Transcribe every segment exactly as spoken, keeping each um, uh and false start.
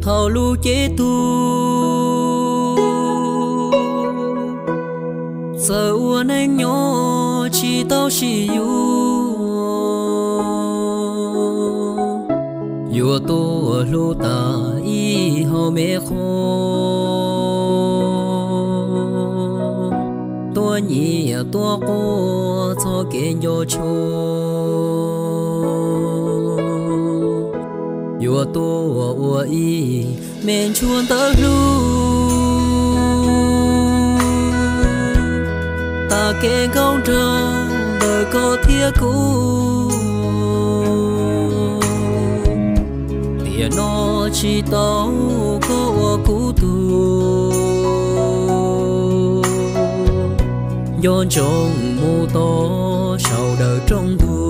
thầu lu chế tu giờ uốn anh nhỏ chỉ tao chỉ yêu yêu tu lu ta y hậu mẹ khô tua nhị tua cô cho kiến vô chô yêu tua ua y men chuồn tơ lu ta kể câu trong đời có thiết cũ tiền nó chỉ tao có cũ tu yon trong mù to sau đời trong thu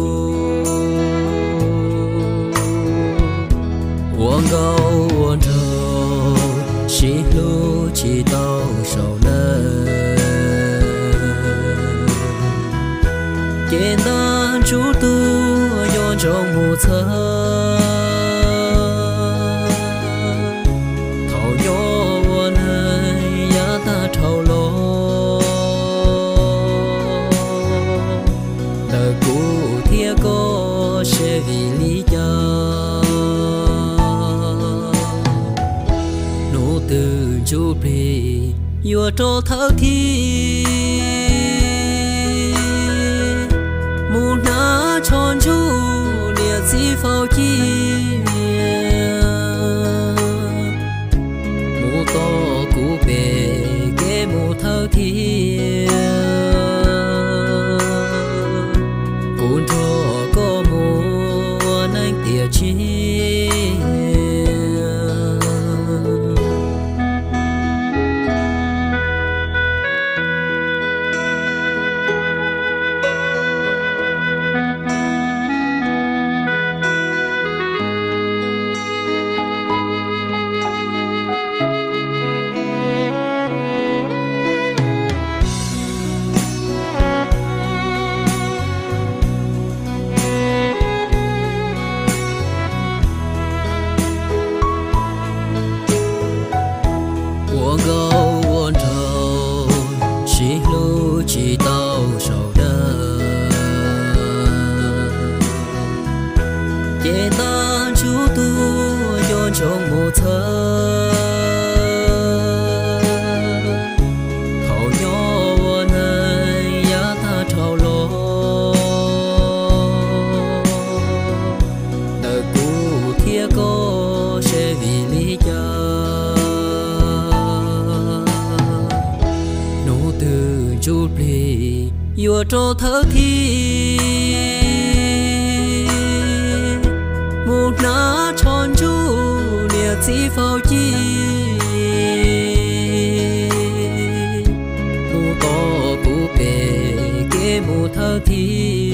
uống gấu uống trâu chỉ lu chỉ tao sau đời kiến ta chú tu yon trong mù thơ thầu yo uốn hay ya ta thầu lo có sẽ vì lý do nụ từ chú bì yêu cho thấu thi mù ná tròn chú liệt gì phao chi mù to cú bề ghé mù thấu thi gấu uốn trâu chỉ lu chỉ tao sau đời chế ta chú tu yon trong mù thơ thầu nhỏ uốn hay ya ta thầu lo đời cũ thiết có sẽ vì lý do chú bì yêu cho thơ thi một ná tròn chú liệt gì phao chi mù to cú bề kế mù thơ thi